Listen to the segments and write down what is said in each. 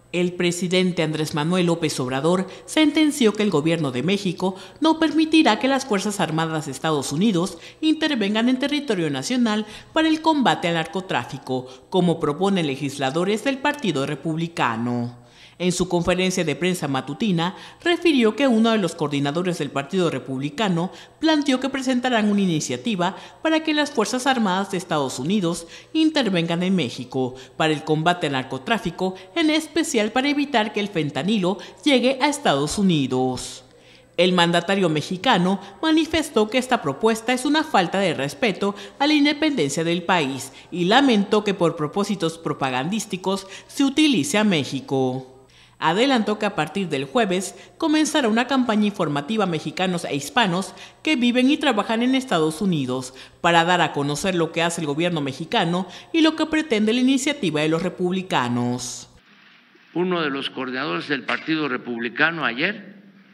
El presidente Andrés Manuel López Obrador sentenció que el gobierno de México no permitirá que las Fuerzas Armadas de Estados Unidos intervengan en territorio nacional para el combate al narcotráfico, como proponen legisladores del Partido Republicano. En su conferencia de prensa matutina, refirió que uno de los coordinadores del Partido Republicano planteó que presentarán una iniciativa para que las Fuerzas Armadas de Estados Unidos intervengan en México para el combate al narcotráfico, en especial para evitar que el fentanilo llegue a Estados Unidos. El mandatario mexicano manifestó que esta propuesta es una falta de respeto a la independencia del país y lamentó que por propósitos propagandísticos se utilice a México. Adelantó que a partir del jueves comenzará una campaña informativa a mexicanos e hispanos que viven y trabajan en Estados Unidos para dar a conocer lo que hace el gobierno mexicano y lo que pretende la iniciativa de los republicanos. Uno de los coordinadores del Partido Republicano ayer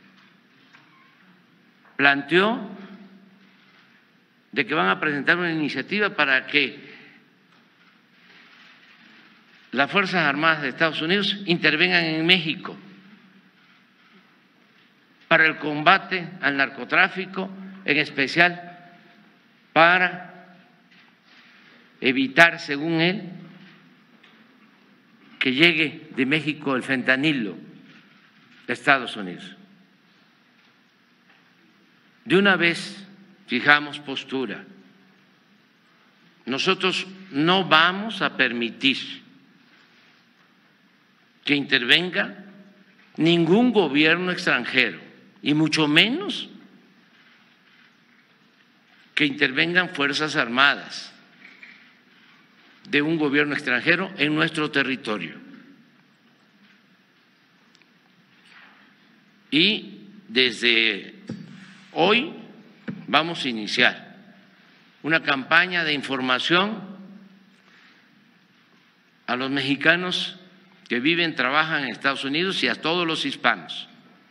planteó de que van a presentar una iniciativa para que las Fuerzas Armadas de Estados Unidos intervengan en México para el combate al narcotráfico, en especial para evitar, según él, que llegue de México el fentanilo a Estados Unidos. De una vez fijamos postura. Nosotros no vamos a permitir que intervenga ningún gobierno extranjero, y mucho menos que intervengan Fuerzas Armadas de un gobierno extranjero en nuestro territorio. Y desde hoy vamos a iniciar una campaña de información a los mexicanos que viven, trabajan en Estados Unidos y a todos los hispanos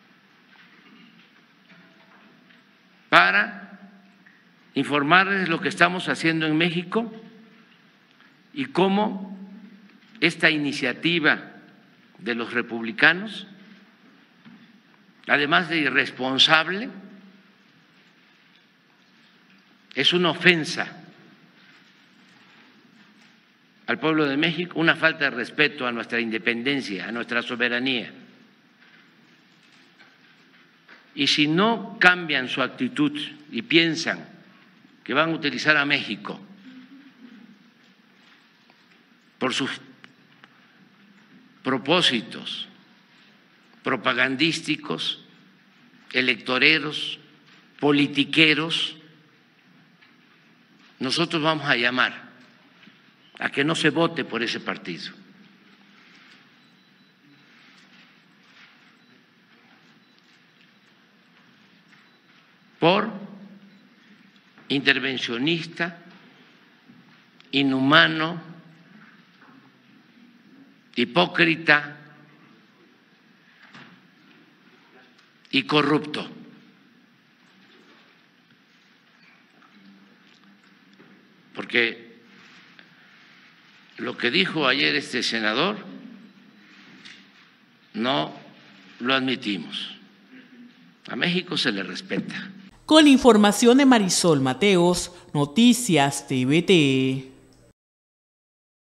para informarles lo que estamos haciendo en México y cómo esta iniciativa de los republicanos, además de irresponsable, es una ofensa al pueblo de México, una falta de respeto a nuestra independencia, a nuestra soberanía. Y si no cambian su actitud y piensan que van a utilizar a México por sus propósitos propagandísticos, electoreros, politiqueros, nosotros vamos a llamar a que no se vote por ese partido. Por intervencionista, inhumano, hipócrita y corrupto. Porque lo que dijo ayer este senador no lo admitimos. A México se le respeta. Con información de Marisol Mateos, Noticias TVT.